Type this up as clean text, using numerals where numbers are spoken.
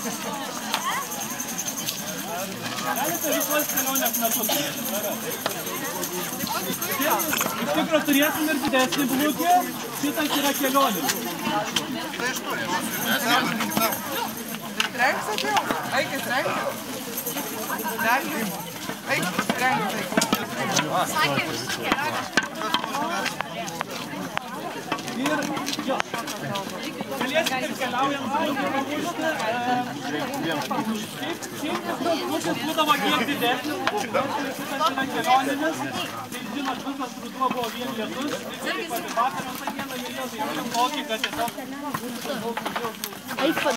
Galite visos kelionės metu. Iš tikro turėsim ir didesnį blukį, šitas yra kelionė. Trenksat jau? Eikit, trenkit. Eikit, trenkit. Sakė visų kelionė. Ir jo. Galėsite ir keliaujant pamušti. Šiaip blukis būdavo kiek didesnis, šitas yra kelioninis. Tai žinot, visas ruduo buvo vien lietus. Ir vakar visą dieną jie tokį, kad tiesiog